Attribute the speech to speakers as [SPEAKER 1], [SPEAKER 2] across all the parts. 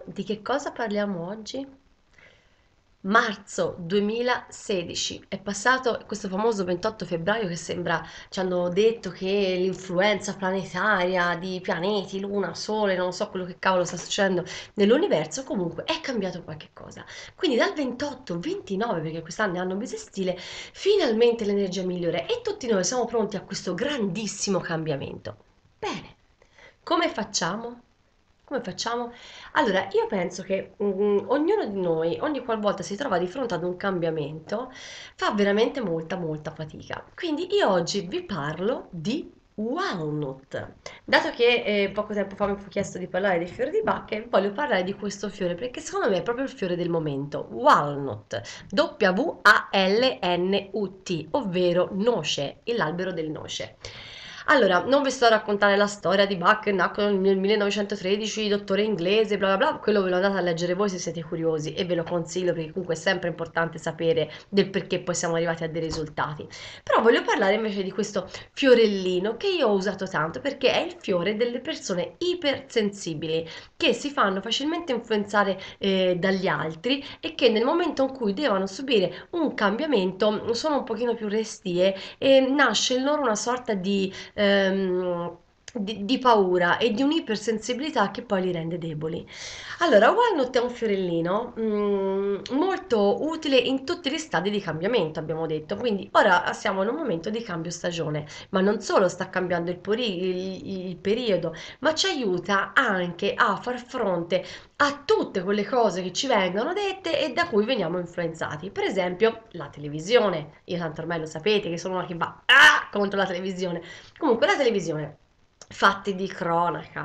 [SPEAKER 1] Di che cosa parliamo oggi? Marzo 2016, è passato questo famoso 28 febbraio che sembra, ci hanno detto che l'influenza planetaria di pianeti, Luna, Sole, non so quello che cavolo sta succedendo nell'universo, comunque è cambiato qualche cosa. Quindi dal 28 29, perché quest'anno è anno bisestile, finalmente l'energia migliore e tutti noi siamo pronti a questo grandissimo cambiamento. Bene, come facciamo? Come facciamo? Allora, io penso che ognuno di noi, ogni qualvolta si trova di fronte ad un cambiamento, fa veramente molta fatica. Quindi io oggi vi parlo di walnut. Dato che poco tempo fa mi fu chiesto di parlare del fiore di Bacche, voglio parlare di questo fiore perché secondo me è proprio il fiore del momento. Walnut, W-A-L-N-U-T, ovvero noce, l'albero del noce. Allora, non vi sto a raccontare la storia di Bach che nacque nel 1913, dottore inglese, bla bla bla, quello ve lo andate a leggere voi se siete curiosi e ve lo consiglio perché comunque è sempre importante sapere del perché poi siamo arrivati a dei risultati. Però voglio parlare invece di questo fiorellino che io ho usato tanto perché è il fiore delle persone ipersensibili che si fanno facilmente influenzare dagli altri e che nel momento in cui devono subire un cambiamento sono un pochino più restie e nasce in loro una sorta di paura e di un'ipersensibilità che poi li rende deboli. Allora, Walnut è un fiorellino molto utile in tutti gli stadi di cambiamento, abbiamo detto, quindi ora siamo in un momento di cambio stagione, ma non solo sta cambiando il periodo, ma ci aiuta anche a far fronte a tutte quelle cose che ci vengono dette e da cui veniamo influenzati. Per esempio, la televisione. Io tanto ormai lo sapete che sono una che va contro la televisione. Comunque la televisione, fatti di cronaca,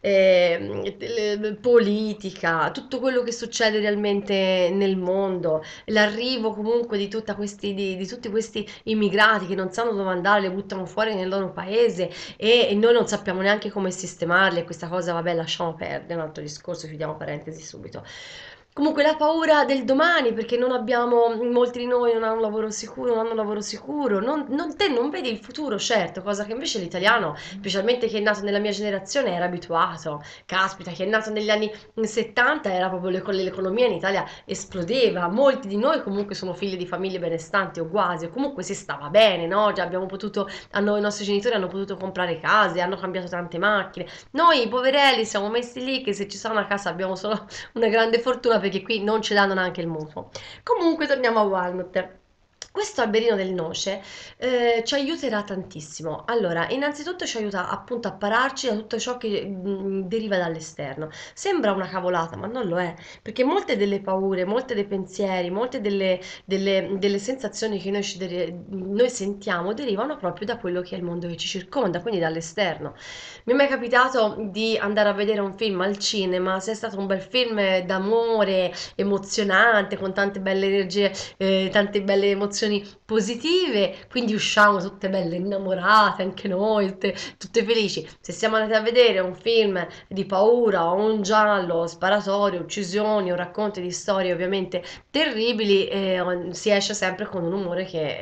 [SPEAKER 1] politica, tutto quello che succede realmente nel mondo, l'arrivo comunque di tutti questi immigrati che non sanno dove andare, le buttano fuori nel loro paese e noi non sappiamo neanche come sistemarli e questa cosa, vabbè, lasciamo perdere, un altro discorso, chiudiamo parentesi subito. Comunque la paura del domani, perché non abbiamo, molti di noi non hanno un lavoro sicuro, non hanno un lavoro sicuro, te non vedi il futuro, certo, cosa che invece l'italiano, specialmente chi è nato nella mia generazione, era abituato. Caspita, chi è nato negli anni 70 era proprio l'economia in Italia esplodeva, molti di noi comunque sono figli di famiglie benestanti o quasi, o comunque si stava bene, no? Già abbiamo potuto, i nostri genitori hanno potuto comprare case, hanno cambiato tante macchine. Noi, poverelli, siamo messi lì che se ci sarà una casa abbiamo solo una grande fortuna perché qui non ce l'hanno neanche il mutuo. Comunque torniamo a Walnut. Questo alberino del noce ci aiuterà tantissimo. Allora, innanzitutto ci aiuta appunto a pararci da tutto ciò che deriva dall'esterno. Sembra una cavolata, ma non lo è, perché molte delle paure, molte dei pensieri, molte delle sensazioni che noi sentiamo derivano proprio da quello che è il mondo che ci circonda, quindi dall'esterno. Mi è mai capitato di andare a vedere un film al cinema, se è stato un bel film d'amore, emozionante, con tante belle energie, tante belle emozioni positive, quindi usciamo tutte belle innamorate, anche noi, tutte felici. Se siamo andati a vedere un film di paura o un giallo, sparatorio, uccisioni o racconti di storie ovviamente terribili, si esce sempre con un umore che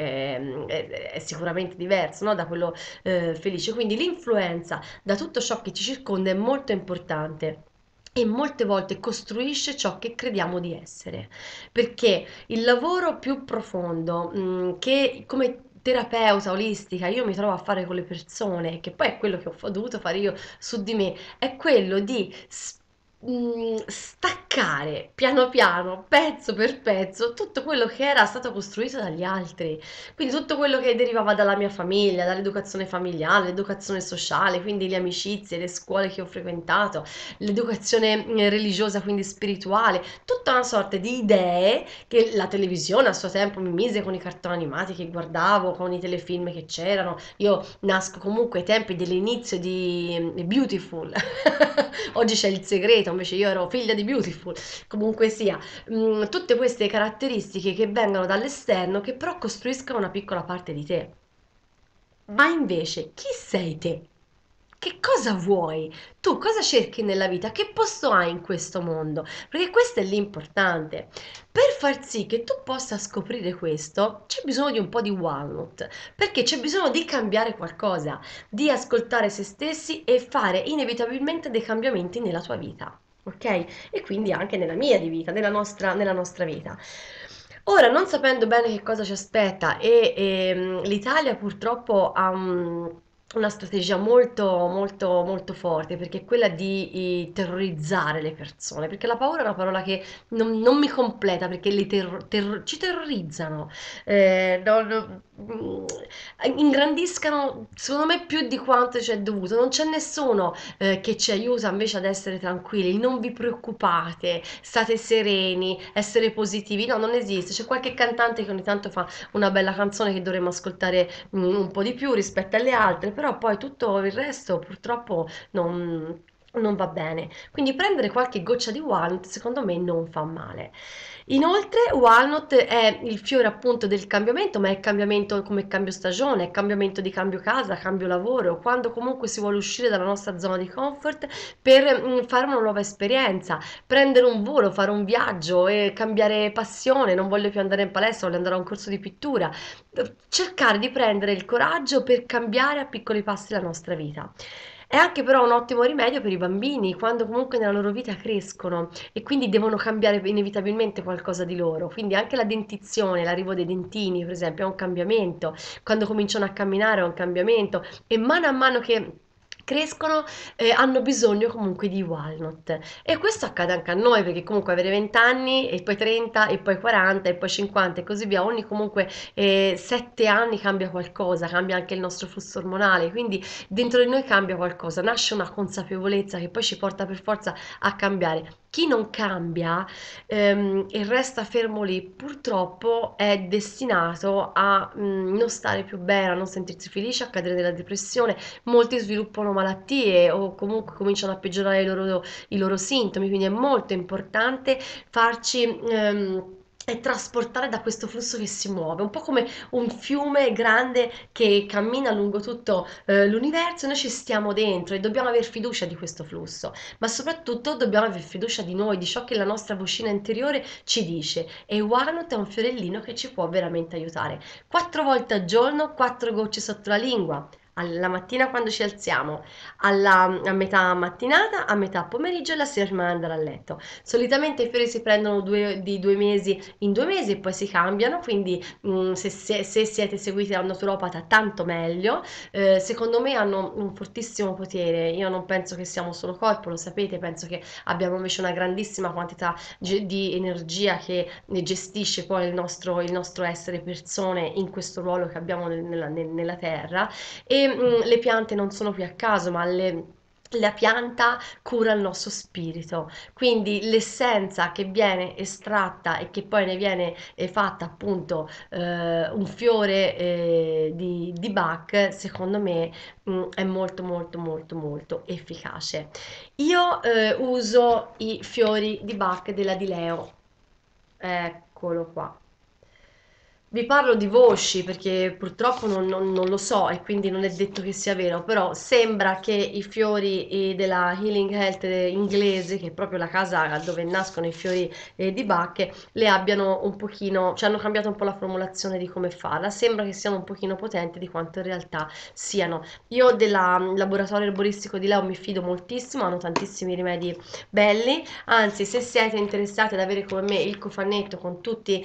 [SPEAKER 1] è sicuramente diverso, no? Da quello felice. Quindi l'influenza da tutto ciò che ci circonda è molto importante e molte volte costruisce ciò che crediamo di essere, perché il lavoro più profondo, che come terapeuta olistica io mi trovo a fare con le persone, che poi è quello che ho dovuto fare io su di me, è quello di staccare piano piano, pezzo per pezzo, tutto quello che era stato costruito dagli altri. Quindi tutto quello che derivava dalla mia famiglia, dall'educazione familiare, l'educazione sociale, quindi le amicizie, le scuole che ho frequentato, l'educazione religiosa, quindi spirituale, tutta una sorta di idee che la televisione a suo tempo mi mise con i cartoni animati che guardavo, con i telefilm che c'erano. Io nasco comunque ai tempi dell'inizio di Beautiful. Oggi c'è il segreto, invece io ero figlia di Beautiful. Comunque sia, tutte queste caratteristiche che vengono dall'esterno che però costruiscono una piccola parte di te. Ma invece, chi sei te? Che cosa vuoi? Tu cosa cerchi nella vita? Che posto hai in questo mondo? Perché questo è l'importante. Per far sì che tu possa scoprire questo, c'è bisogno di un po' di walnut, perché c'è bisogno di cambiare qualcosa, di ascoltare se stessi e fare inevitabilmente dei cambiamenti nella tua vita. ok? E quindi anche nella mia di vita, nella nostra vita. Ora, non sapendo bene che cosa ci aspetta l'Italia purtroppo ha una strategia molto forte, perché è quella di terrorizzare le persone, perché la paura è una parola che non mi completa, perché ci terrorizzano, ingrandiscano secondo me più di quanto c'è dovuto. Non c'è nessuno che ci aiuta invece ad essere tranquilli, non vi preoccupate, state sereni, essere positivi. No, non esiste. C'è qualche cantante che ogni tanto fa una bella canzone che dovremmo ascoltare un po' di più rispetto alle altre, però poi tutto il resto purtroppo non va bene. Quindi prendere qualche goccia di walnut secondo me non fa male. Inoltre, walnut è il fiore appunto del cambiamento, ma è cambiamento come cambio stagione, è cambiamento di cambio casa, cambio lavoro, quando comunque si vuole uscire dalla nostra zona di comfort per fare una nuova esperienza, prendere un volo, fare un viaggio e cambiare passione, non voglio più andare in palestra, voglio andare a un corso di pittura, cercare di prendere il coraggio per cambiare a piccoli passi la nostra vita. È anche però un ottimo rimedio per i bambini quando comunque nella loro vita crescono e quindi devono cambiare inevitabilmente qualcosa di loro. Quindi anche la dentizione, l'arrivo dei dentini, per esempio, è un cambiamento. Quando cominciano a camminare è un cambiamento e mano a mano che crescono hanno bisogno comunque di walnut. E questo accade anche a noi, perché comunque avere 20 anni e poi 30 e poi 40 e poi 50 e così via, ogni comunque 7 anni cambia qualcosa, cambia anche il nostro flusso ormonale, quindi dentro di noi cambia qualcosa, nasce una consapevolezza che poi ci porta per forza a cambiare. Chi non cambia e resta fermo lì, purtroppo è destinato a non stare più bene, a non sentirsi felice, a cadere nella depressione. Molti sviluppano malattie o comunque cominciano a peggiorare i loro sintomi, quindi è molto importante farci e trasportare da questo flusso che si muove, un po' come un fiume grande che cammina lungo tutto l'universo, noi ci stiamo dentro e dobbiamo aver fiducia di questo flusso, ma soprattutto dobbiamo aver fiducia di noi, di ciò che la nostra vocina interiore ci dice, e il walnut è un fiorellino che ci può veramente aiutare. 4 volte al giorno, 4 gocce sotto la lingua, alla mattina quando ci alziamo, a metà mattinata, a metà pomeriggio e la sera prima di andare a letto. Solitamente i fiori si prendono di 2 mesi in 2 mesi e poi si cambiano, quindi se siete seguiti da un naturopata tanto meglio. Secondo me hanno un fortissimo potere, io non penso che siamo solo corpo, lo sapete, penso che abbiamo invece una grandissima quantità di energia che gestisce poi il nostro essere persone in questo ruolo che abbiamo nella terra e le piante non sono qui a caso, ma la pianta cura il nostro spirito, quindi l'essenza che viene estratta e che poi ne viene fatta appunto un fiore di Bach, secondo me è molto efficace. Io uso i fiori di Bach della Di Leo, eccolo qua. Vi parlo di voci perché purtroppo non lo so e quindi non è detto che sia vero, però sembra che i fiori della Healing Health inglese, che è proprio la casa dove nascono i fiori di Bach, le abbiano un pochino, cioè hanno cambiato un po' la formulazione di come farla. Sembra che siano un pochino potenti di quanto in realtà siano. Io del laboratorio erboristico di Leo mi fido moltissimo, hanno tantissimi rimedi belli, anzi se siete interessati ad avere come me il cofannetto con tutti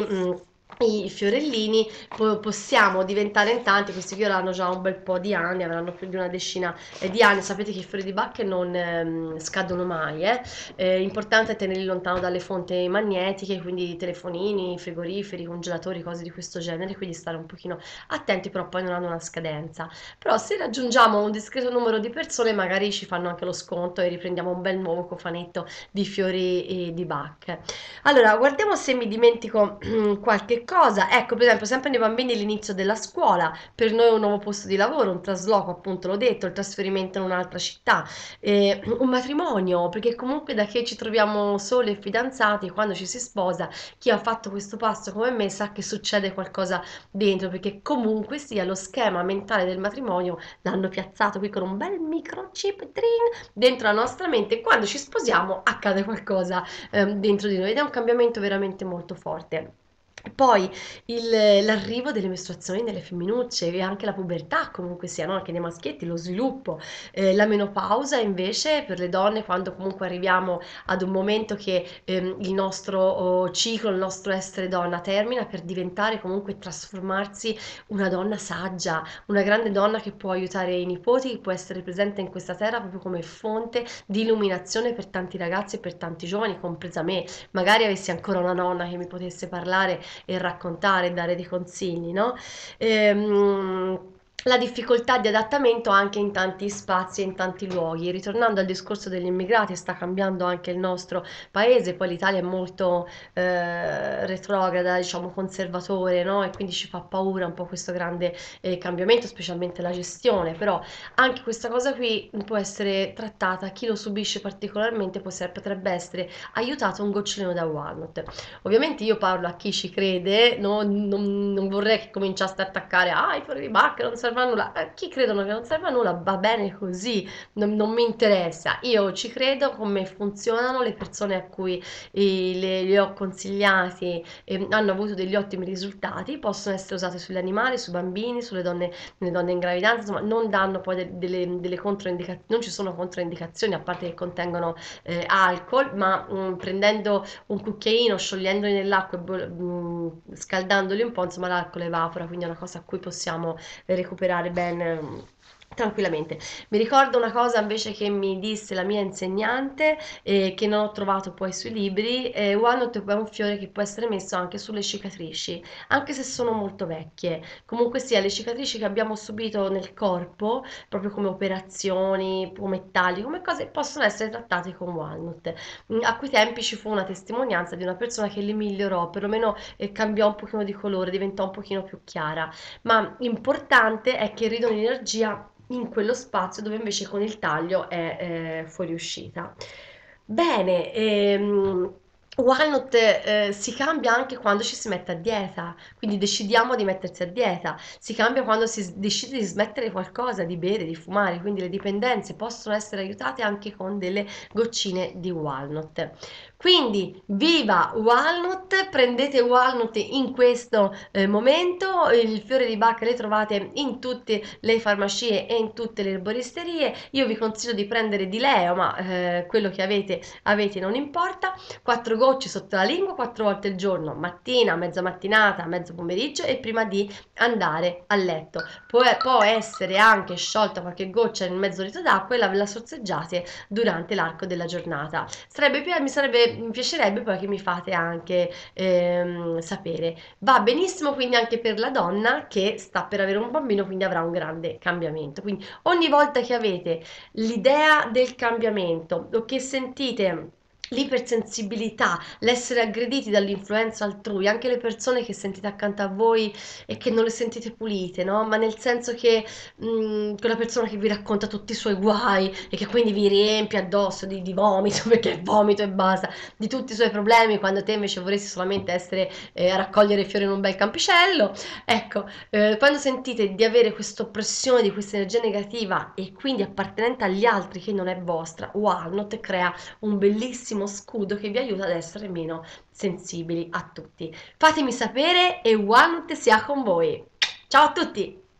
[SPEAKER 1] i fiorellini, possiamo diventare in tanti. Questi fiori hanno già un bel po' di anni, avranno più di una decina di anni. Sapete che i fiori di Bach non scadono mai, eh? È importante tenerli lontano dalle fonti magnetiche, quindi telefonini, frigoriferi, congelatori, cose di questo genere, quindi stare un pochino attenti, però poi non hanno una scadenza. Però se raggiungiamo un discreto numero di persone magari ci fanno anche lo sconto e riprendiamo un bel nuovo cofanetto di fiori di Bach. Allora, guardiamo se mi dimentico qualche cosa. Ecco, per esempio, sempre nei bambini l'inizio della scuola, per noi è un nuovo posto di lavoro, un trasloco, appunto l'ho detto, il trasferimento in un'altra città, un matrimonio, perché comunque da che ci troviamo soli e fidanzati, quando ci si sposa, chi ha fatto questo passo come me sa che succede qualcosa dentro, perché comunque sia lo schema mentale del matrimonio l'hanno piazzato qui con un bel microchip dentro la nostra mente e quando ci sposiamo accade qualcosa dentro di noi ed è un cambiamento veramente molto forte. Poi l'arrivo delle mestruazioni nelle femminucce e anche la pubertà comunque sia, no? Anche nei maschietti, lo sviluppo, la menopausa invece per le donne quando comunque arriviamo ad un momento che il nostro ciclo, il nostro essere donna termina per diventare comunque trasformarsi una donna saggia, una grande donna che può aiutare i nipoti, che può essere presente in questa terra proprio come fonte di illuminazione per tanti ragazzi e per tanti giovani, compresa me. Magari avessi ancora una nonna che mi potesse parlare e raccontare e dare dei consigli, no? Ehm, la difficoltà di adattamento anche in tanti spazi e in tanti luoghi. Ritornando al discorso degli immigrati, sta cambiando anche il nostro paese, poi l'Italia è molto retrograda, diciamo conservatore, no? E quindi ci fa paura un po' questo grande cambiamento, specialmente la gestione, però anche questa cosa qui può essere trattata, chi lo subisce particolarmente potrebbe essere aiutato un gocciolino da Walnut. Ovviamente io parlo a chi ci crede, non vorrei che cominciaste a attaccare, ah, i fiori di Bach non servono a nulla. Chi credono che non serve a nulla va bene così, non mi interessa. Io ci credo come funzionano le persone a cui li ho consigliati e hanno avuto degli ottimi risultati, possono essere usate sugli animali, sui bambini, le donne in gravidanza, insomma, non danno poi delle controindicazioni, non ci sono controindicazioni a parte che contengono alcol, ma prendendo un cucchiaino, sciogliendoli nell'acqua e scaldandoli un po', insomma l'alcol evapora, quindi è una cosa a cui possiamo recuperare bene tranquillamente. Mi ricordo una cosa invece che mi disse la mia insegnante, che non ho trovato poi sui libri, Walnut è un fiore che può essere messo anche sulle cicatrici, anche se sono molto vecchie. Comunque sia, le cicatrici che abbiamo subito nel corpo, proprio come operazioni, pomettali, come cose, possono essere trattate con Walnut. A quei tempi ci fu una testimonianza di una persona che li migliorò, perlomeno cambiò un pochino di colore, diventò un pochino più chiara. Ma importante è che ridano energia in quello spazio dove invece con il taglio è fuoriuscita. Bene, Walnut si cambia anche quando ci si mette a dieta, quindi decidiamo di mettersi a dieta, si cambia quando si decide di smettere qualcosa, di bere, di fumare, quindi le dipendenze possono essere aiutate anche con delle goccine di walnut. Quindi viva Walnut, prendete Walnut in questo momento, il fiore di Bach le trovate in tutte le farmacie e in tutte le erboristerie, io vi consiglio di prendere di Leo, ma quello che avete non importa, 4 gocce sotto la lingua 4 volte al giorno, mattina, mezza mattinata, mezzo pomeriggio e prima di andare a letto. Può essere anche sciolta qualche goccia nel mezzo litro d'acqua e la sorseggiate durante l'arco della giornata. Mi piacerebbe poi che mi fate anche sapere. Va benissimo quindi anche per la donna che sta per avere un bambino, quindi avrà un grande cambiamento. Quindi ogni volta che avete l'idea del cambiamento o che sentite l'ipersensibilità, l'essere aggrediti dall'influenza altrui, anche le persone che sentite accanto a voi e che non le sentite pulite, no? Ma nel senso che quella persona che vi racconta tutti i suoi guai e che quindi vi riempie addosso di vomito, perché è vomito e basta, di tutti i suoi problemi, quando te invece vorresti solamente essere a raccogliere fiori in un bel campicello. Ecco, quando sentite di avere questa oppressione, di questa energia negativa e quindi appartenente agli altri che non è vostra, Walnut crea un bellissimo scudo che vi aiuta ad essere meno sensibili a tutti. Fatemi sapere e Walnut sia con voi. Ciao a tutti!